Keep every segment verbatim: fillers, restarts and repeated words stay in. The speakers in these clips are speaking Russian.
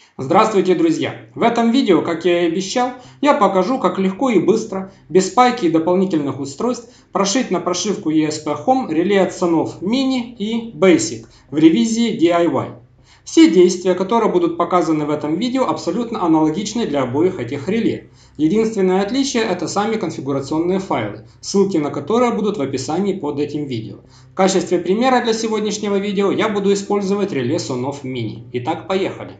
Здравствуйте, друзья! В этом видео, как я и обещал, я покажу, как легко и быстро, без пайки и дополнительных устройств, прошить на прошивку и эс пи Home реле от Sonoff Mini и Basic в ревизии ди ай вай. Все действия, которые будут показаны в этом видео, абсолютно аналогичны для обоих этих реле. Единственное отличие – это сами конфигурационные файлы, ссылки на которые будут в описании под этим видео. В качестве примера для сегодняшнего видео я буду использовать реле Sonoff Mini. Итак, поехали!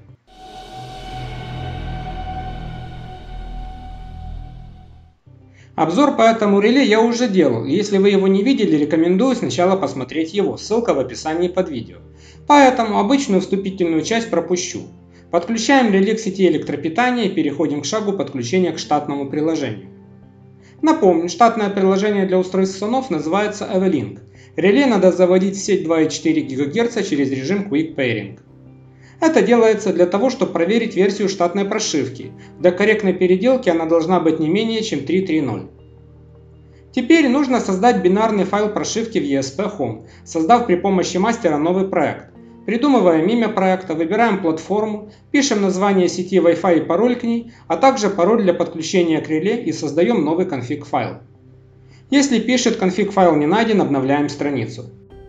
Обзор по этому реле я уже делал, и если вы его не видели, рекомендую сначала посмотреть его, ссылка в описании под видео. Поэтому обычную вступительную часть пропущу. Подключаем реле к сети электропитания и переходим к шагу подключения к штатному приложению. Напомню, штатное приложение для устройств Sonoff называется Evelink. Реле надо заводить в сеть два и четыре гигагерца через режим Quick Pairing. Это делается для того, чтобы проверить версию штатной прошивки. Для корректной переделки она должна быть не менее чем три точка три точка ноль. Теперь нужно создать бинарный файл прошивки в и эс пи Home, создав при помощи мастера новый проект. Придумываем имя проекта, выбираем платформу, пишем название сети Wi-Fi и пароль к ней, а также пароль для подключения к реле и создаем новый конфиг файл. Если пишет конфиг файл не найден, обновляем страницу.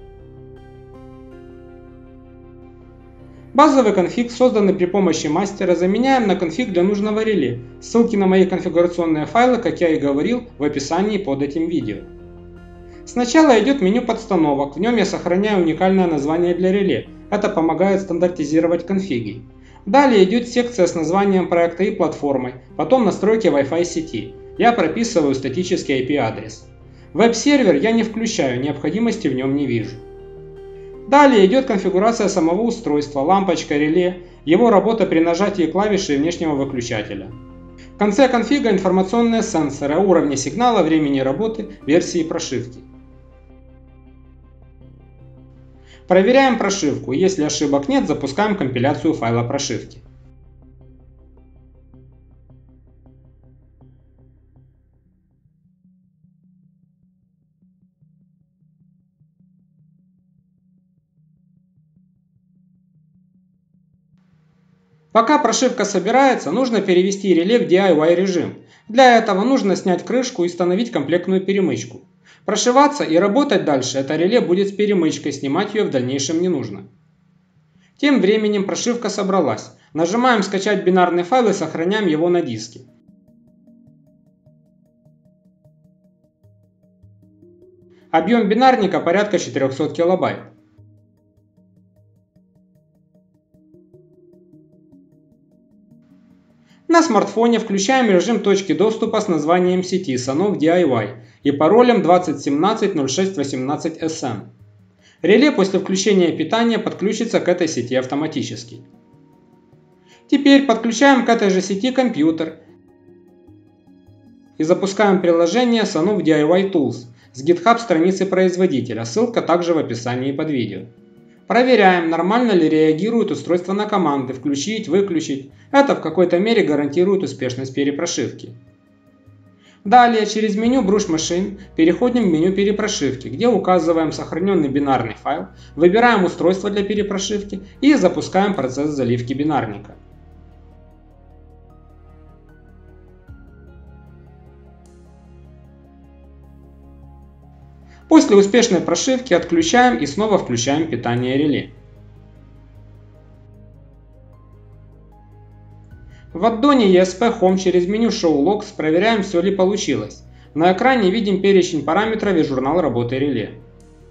Базовый конфиг, созданный при помощи мастера, заменяем на конфиг для нужного реле. Ссылки на мои конфигурационные файлы, как я и говорил, в описании под этим видео. Сначала идет меню подстановок, в нем я сохраняю уникальное название для реле. Это помогает стандартизировать конфиги. Далее идет секция с названием проекта и платформой, потом настройки Wi-Fi сети. Я прописываю статический ай пи адрес. Веб-сервер я не включаю, необходимости в нем не вижу. Далее идет конфигурация самого устройства, лампочка, реле, его работа при нажатии клавиши и внешнего выключателя. В конце конфига информационные сенсоры о уровне сигнала, времени работы, версии прошивки. Проверяем прошивку, если ошибок нет, запускаем компиляцию файла прошивки. Пока прошивка собирается, нужно перевести реле в ди ай вай режим. Для этого нужно снять крышку и установить комплектную перемычку. Прошиваться и работать дальше это реле будет с перемычкой, снимать ее в дальнейшем не нужно. Тем временем прошивка собралась. Нажимаем «Скачать бинарный файл» и сохраняем его на диске. Объем бинарника порядка четырёхсот килобайт. На смартфоне включаем режим точки доступа с названием сети Sonoff ди ай вай и паролем двадцать семнадцать ноль шесть восемнадцать эс эн. Реле после включения питания подключится к этой сети автоматически. Теперь подключаем к этой же сети компьютер и запускаем приложение Sonoff ди ай вай Tools с GitHub страницы производителя, ссылка также в описании под видео. Проверяем, нормально ли реагирует устройство на команды «включить», «выключить». Это в какой-то мере гарантирует успешность перепрошивки. Далее через меню Brush Machine переходим в меню перепрошивки, где указываем сохраненный бинарный файл, выбираем устройство для перепрошивки и запускаем процесс заливки бинарника. После успешной прошивки отключаем и снова включаем питание реле. В аддоне и эс пи Home через меню Show Logs проверяем, все ли получилось. На экране видим перечень параметров и журнал работы реле.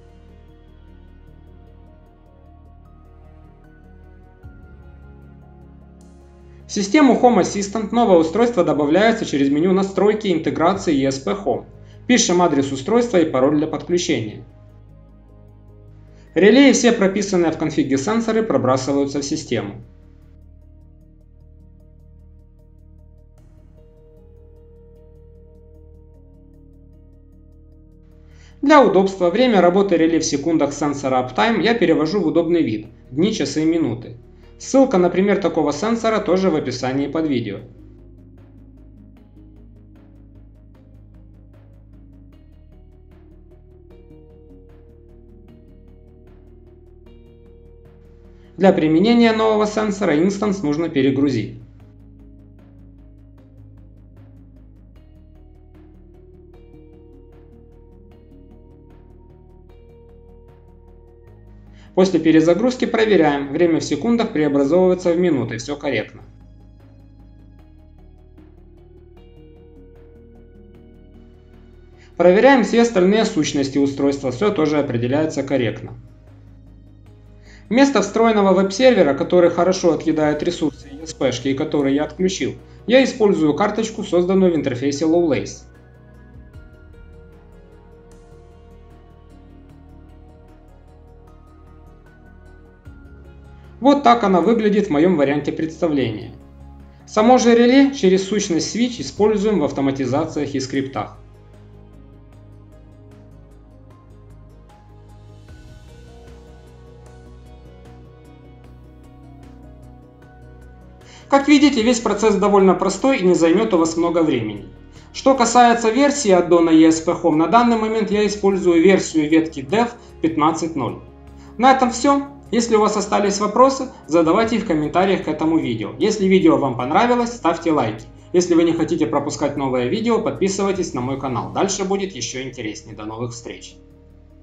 В систему Home Assistant новое устройство добавляется через меню Настройки интеграции и эс пи Home. Пишем адрес устройства и пароль для подключения. Реле и все прописанные в конфиге сенсоры пробрасываются в систему. Для удобства время работы реле в секундах сенсора Uptime я перевожу в удобный вид – дни, часы и минуты. Ссылка на пример такого сенсора тоже в описании под видео. Для применения нового сенсора инстанс нужно перегрузить. После перезагрузки проверяем, время в секундах преобразовывается в минуты, все корректно. Проверяем все остальные сущности устройства, все тоже определяется корректно. Вместо встроенного веб-сервера, который хорошо отъедает ресурсы и эс пи-шки, и который я отключил, я использую карточку, созданную в интерфейсе Lovelace. Вот так она выглядит в моем варианте представления. Само же реле через сущность Switch используем в автоматизациях и скриптах. Как видите, весь процесс довольно простой и не займет у вас много времени. Что касается версии аддона и эс пи Home, на данный момент я использую версию ветки Dev пятнадцать ноль. На этом все. Если у вас остались вопросы, задавайте их в комментариях к этому видео. Если видео вам понравилось, ставьте лайки. Если вы не хотите пропускать новое видео, подписывайтесь на мой канал. Дальше будет еще интереснее. До новых встреч!